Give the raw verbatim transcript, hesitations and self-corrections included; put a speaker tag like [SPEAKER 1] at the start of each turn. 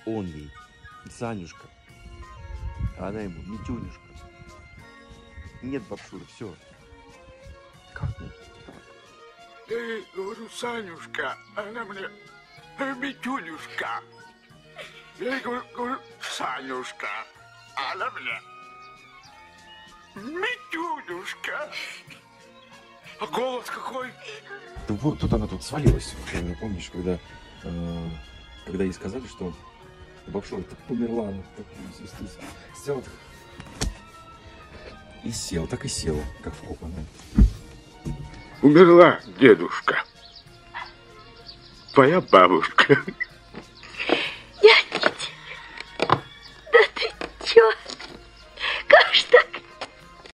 [SPEAKER 1] Он ей Санюшка, а она ему Митюнюшка. Нет Бабшуры, все. Как нет?
[SPEAKER 2] Я ей говорю Санюшка, а она мне Митюнюшка. Я ей говорю, говорю Санюшка, а она мне Митюнюшка. А голос какой?
[SPEAKER 1] Да вот тут она тут свалилась. Помнишь, когда, э, когда ей сказали, что Бабшура так померла, она так села и сел, так и села, как вкопанная.
[SPEAKER 2] Умерла дедушка, твоя бабушка.